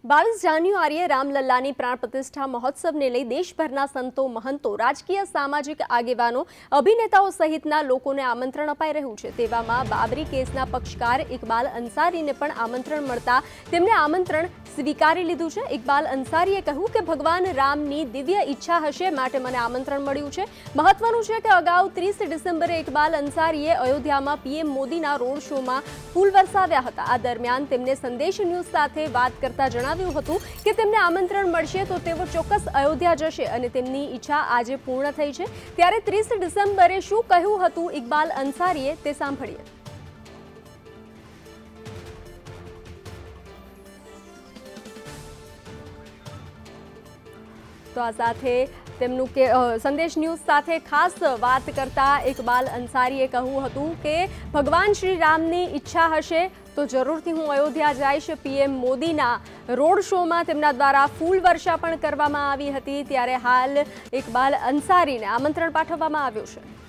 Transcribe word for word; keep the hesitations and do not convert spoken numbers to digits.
બાવીસ જાન્યુઆરીએ રામલલ્લાની પ્રાણ પ્રતિષ્ઠા મહોત્સવને લઈ દેશભરના સંતો, મહંતો, રાજકીય સામાજિક આગેવાનો, અભિનેતાઓ સહિતના લોકોને આમંત્રણ અપાઈ રહ્યું છે। તેવામાં બાબરી કેસના પક્ષકાર ઇકબાલ અંસારીને પણ આમંત્રણ મળતા તેમણે આમંત્રણ સ્વીકારી લીધું છે। ઇકબાલ અંસારીએ કહ્યું કે ભગવાન રામની દિવ્ય ઈચ્છા હશે માટે મને આમંત્રણ મળ્યું છે। મહત્વનું છે કે અગાઉ ત્રીસ ડિસેમ્બરે ઇકબાલ અંસારીએ અયોધ્યામાં પીએમ મોદીના રોડ શોમાં ફૂલ વરસાવ્યા હતા। આ દરમિયાન તેમને સંદેશ ન્યૂઝ સાથે વાત કરતા જણાવ્યું હતું કે તેમને આમંત્રણ મળશે તો તેઓ ચોક્કસ અયોધ્યા જશે અને તેમની ઈચ્છા આજે પૂર્ણ થઈ છે। ત્યારે ત્રીસ ડિસેમ્બરે શું કહ્યું હતું ઇકબાલ અંસારીએ તે સાંભળીએ। તો આ સાથે તેમનું કે સંદેશ ન્યૂઝ સાથે ખાસ વાત કરતા ઇકબાલ અંસારીએ કહ્યું હતું કે ભગવાન શ્રી રામની ઈચ્છા હશે તો જરૂરથી હું અયોધ્યા જઈશ। પીએમ મોદીના રોડ શોમાં તેમના દ્વારા ફૂલ વર્ષા પણ કરવામાં આવી હતી। ત્યારે હાલ ઇકબાલ અંસારીને આમંત્રણ પાઠવવામાં આવ્યું છે।